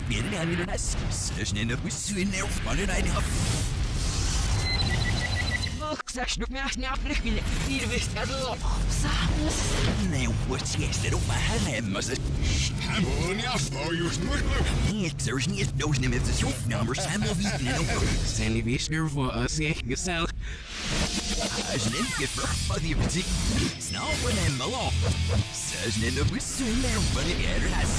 Meer dan weer nas. Snel op swin er van een eind. Och, zeg nog maar snel vliegen. Hier wist het al. Nee, wat is er op mijn helm? Maar ze Hamon, ja, voor je snoer. niet, er is niet doos niet met de schofnummers. Helemaal wie en ook. Zijn die wisser voor ons echt gezellig? Als een ingiffer, wat je beziet. Snel van hem along. Snel op swin er van een eind.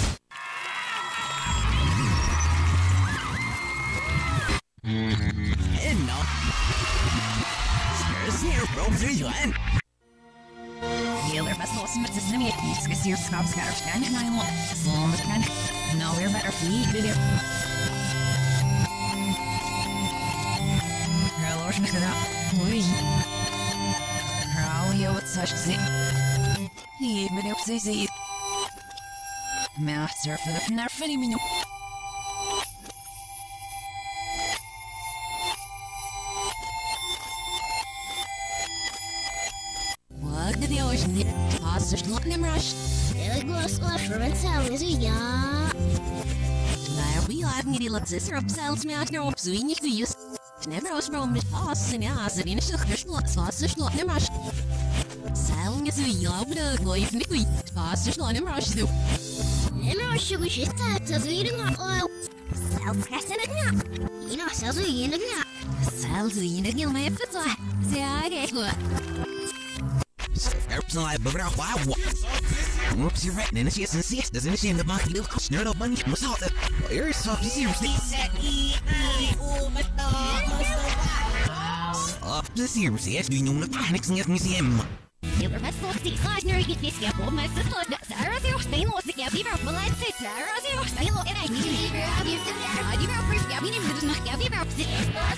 En nou. Zeer from 3 1. Healer best los met de slimmy. Iets hier scraps gaat staan in mijn lot. Zonder kan. Nou weer better fleet video. Herloos niet gedaan. Oei. Hou je wat such zin. Hier ben ik op zee zee. Master vanaf naar 20 minuten. Wat de oors niet. Haast er slot nem rush. Ik was over het zelfs ja. Nou, we hebben niet dat ze op zelfs met naar op zo niet te use. Never was from the past and ja, ze in zich slot, vast slot nem rush. Selling is we love the boy if we fast slot nem rush do. En als je shit hebt, dat weet ik nog wel. Zelfs gisteren het niet. Ja, zelfs we in het niet. Zelfs in het niet meer vertellen. Ja, kijk goed. Personal bevrag wow. Oops, you're right. And she's insist as in the shame the monkey little snurred up bunny was out there. You're soft seriously. Soft seriously, yes, do you know the panics in this museum? Healer best los die slash naar je vis ja, op mijn zus los. Sarah zegt steen los ik heb liever maar laat zit. Sarah zegt steen los en ik niet liever heb je zit daar. Die wel first ja, wie neemt dus nog ja, wie wel zit.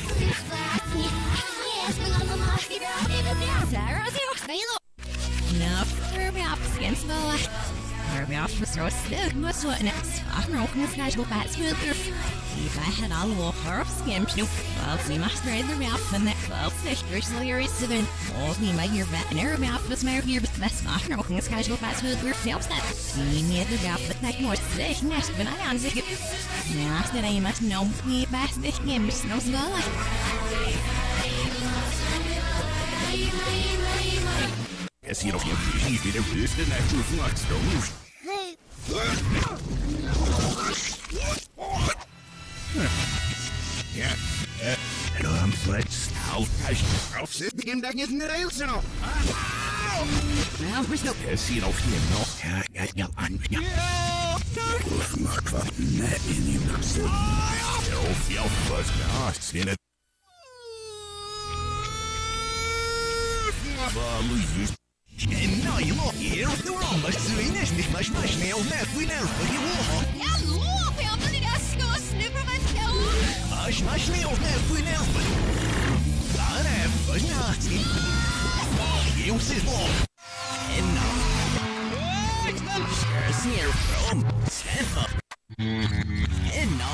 Yes, we gaan allemaal die wel even. Sarah zegt steen los. Nou, er weer op against the light. Er weer op was roos stuk, was wat next. After open this guy's go back smoother. If I had all the her skim snoop, well, see my straight the mouth and that well, sisters, lyrics to the all me my ear back and her mouth was my ear, but that's after open this guy's go back smoother. Self that. See me at the gap, but like more sick nest, but I am sick. Now, after I must know me back this game, but no skull like. Jeg siger dog, jeg vil det løfte, den er du flot stående. Ja, hallo, I'm flat stout. Afzet begin dat je het net heel snel. Nou, wist dat? Jeg siger dog, hier nog. Ja, jeg an. Ja. Mag wat net in die nakse. Ja, wat ja, zin het. Louise. En nou, je mag hier op de rand, maar ze winnen is niet maar snel net winnen voor je woord. Ja, loop, ja, maar die is zo snipper met jou. Als je maar snel net winnen voor je. Dan even naast je. Je zit op. En nou. Er is hier from. Stand up. En nou.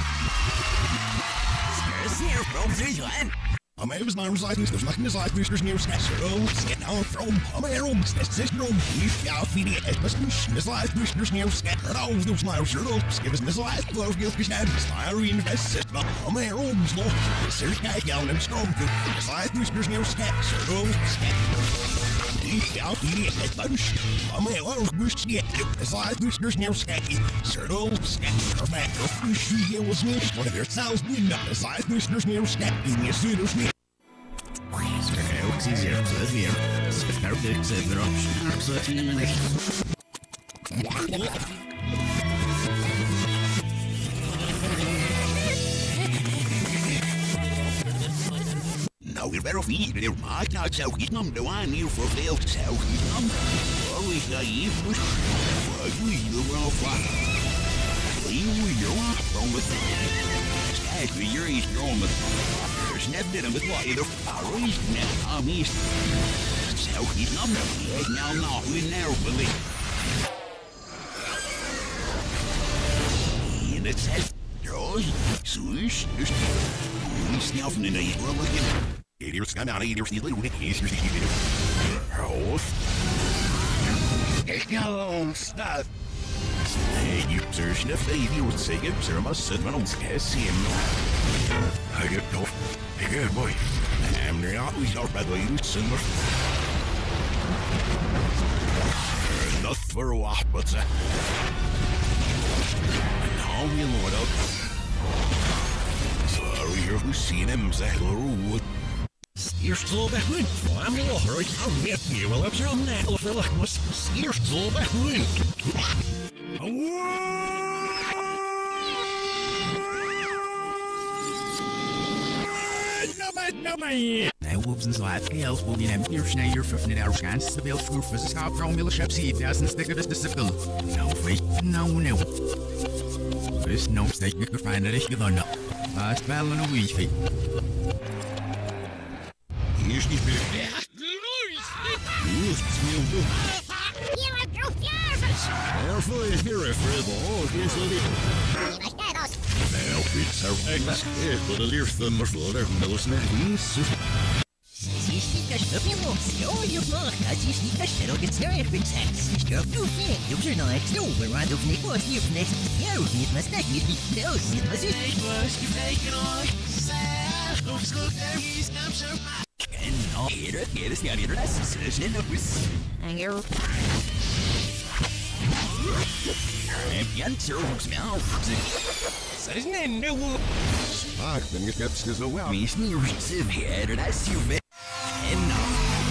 Er is hier from 3 1. Am I was not residing, there's nothing aside, there's near Snatcher, get out from, am I home, Snatcher, if you feed it, must be Snizlife, there's near Snatcher, there's no shirt, skip us Snizlife, blow, give me Snatcher, Styrene, invest system, am I home, slow, there's a guy down and strong, Snizlife, there's near Snatcher, if you feed it, bunch, am I home, Snizlife, there's near Snatcher, Snatcher, matter, she was near, one of their sounds, Snizlife, there's near Snatcher, yes, there's near. Precies, ja, dat is weer. Perfect, zet erop. Absoluut niet. Nou, weer wel of niet, meneer Maak, nou, het zou niet nam de waan hier voor veel, het zou niet nam. Oh, is dat hier, dus. Wat doe je hier wel van? Hoe jongen, van wat? Kijk, weer is dromen. Net dit met wat je er is net aan is. Zou niet namelijk. Nou, u nou belief. In het zet. Roos, zo is dus. Niet snel van in de oorlog. Hier gaan aan hier niet doen. Hier is hier. Roos. Ik ga ons staat. You search the baby would say it, sir, must sit when I'm scarcely. I get off. I get boy. I'm not we are by the use in the. Not for a while, but now we load up. Sorry, you're who's seen him, Zachary. You're still back when I'm a little hurry. I'll get you. Well, I'm sure I'm not a little must. You're still back when. Now, Wolfson's life scales will be named here, Schneider, 15 hours, chance to build through for the scout from Millership seed, doesn't stick of this disciple. No, wait, no. There's no mistake, you can find it if you don't know. Last battle in a week, feet. Here's the big. Careful if you're afraid of all, here's the big. Now, it's our eggs. But a leer thunder for their nose, and he's. Сишника шопнему, сьогодні плохо, а сишника широко царит секс. Что вдруге, уже на эксну, выраду в него снипнет. Я увидит нас так, не видел, сидно здесь. Плашки фейкерой, сэр, скуп, эрвис, камшер. Кенно, ерес, я вижу нас, совершенно пусть. Ангер. Янцер, смял. Совершенно не Ah, then you get to the well. Miss me, severe, that's you, man. And now,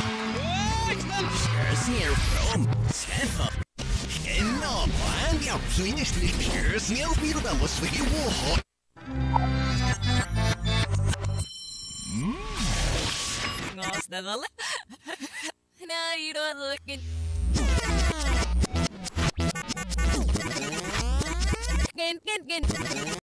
here from Santa. And now, I'm your finished pictures. You'll be the was for you. Nossa, now you don't look it. Again.